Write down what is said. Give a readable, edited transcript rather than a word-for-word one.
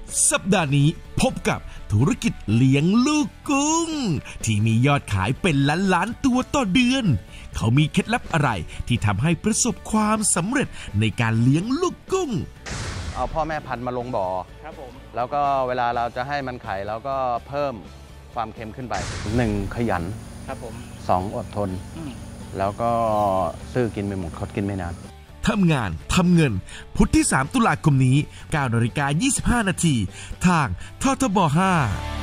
สัปดาห์นี้พบกับธุรกิจเลี้ยงลูกกุ้งที่มียอดขายเป็นล้านๆตัวต่อเดือนเขามีเคล็ดลับอะไรที่ทำให้ประสบความสำเร็จในการเลี้ยงลูกกุ้งเอาพ่อแม่พันธุ์มาลงบ่อครับผมแล้วก็เวลาเราจะให้มันไข่เราก็เพิ่มความเค็มขึ้นไป1ขยันครับผม2อดทนแล้วก็ซื้อกินไม่หมดคดกินไม่นานทำงานทำเงินพุธที่3 ตุลาคมนี้ 9:25 น.ทางททบ 5